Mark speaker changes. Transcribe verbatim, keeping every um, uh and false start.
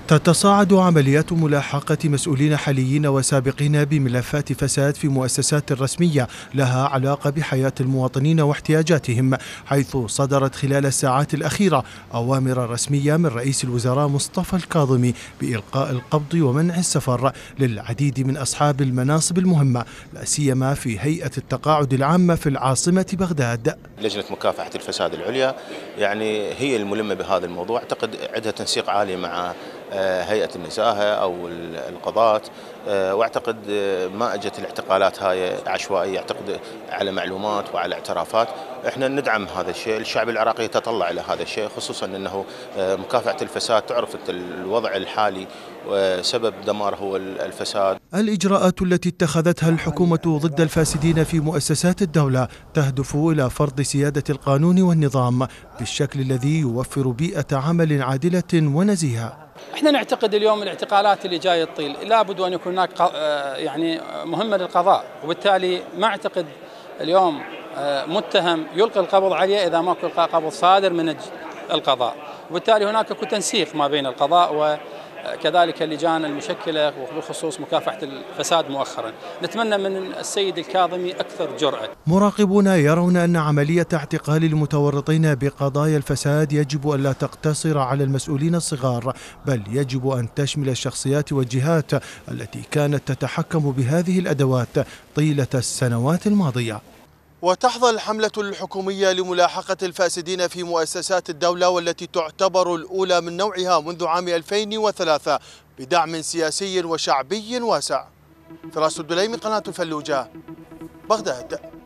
Speaker 1: تتصاعد عمليات ملاحقة مسؤولين حاليين وسابقين بملفات فساد في مؤسسات رسمية لها علاقة بحياة المواطنين واحتياجاتهم، حيث صدرت خلال الساعات الأخيرة أوامر رسمية من رئيس الوزراء مصطفى الكاظمي بإلقاء القبض ومنع السفر للعديد من أصحاب المناصب المهمة، لا سيما في هيئة التقاعد العامة في العاصمة بغداد.
Speaker 2: لجنة مكافحة الفساد العليا يعني هي الملمة بهذا الموضوع، أعتقد عندها تنسيق عالي مع هيئة النزاهة أو القضاء، واعتقد ما اجت الاعتقالات هاي عشوائية، اعتقد على معلومات وعلى اعترافات. احنا ندعم هذا الشيء، الشعب العراقي يتطلع الى هذا الشيء، خصوصا انه مكافحة الفساد تعرف الوضع الحالي وسبب دمار هو الفساد.
Speaker 1: الإجراءات التي اتخذتها الحكومة ضد الفاسدين في مؤسسات الدولة تهدف إلى فرض سيادة القانون والنظام بالشكل الذي يوفر بيئة عمل عادلة ونزيهة.
Speaker 3: احنا نعتقد اليوم الاعتقالات اللي جايه تطيل لابد ان يكون هناك يعني مهمه للقضاء، وبالتالي ما اعتقد اليوم متهم يلقي القبض عليه اذا ماكو قبض صادر من القضاء، وبالتالي هناك تنسيق ما بين القضاء وكذلك اللجان المشكله وبخصوص مكافحه الفساد مؤخرا. نتمنى من السيد الكاظمي اكثر جرأة.
Speaker 1: مراقبون يرون ان عمليه اعتقال المتورطين بقضايا الفساد يجب الا تقتصر على المسؤولين الصغار، بل يجب ان تشمل الشخصيات والجهات التي كانت تتحكم بهذه الادوات طيله السنوات الماضيه. وتحظى الحملة الحكومية لملاحقة الفاسدين في مؤسسات الدولة والتي تعتبر الأولى من نوعها منذ عام ألفين وثلاثة بدعم سياسي وشعبي واسع. فراس الدليمي، قناة الفلوجة، بغداد.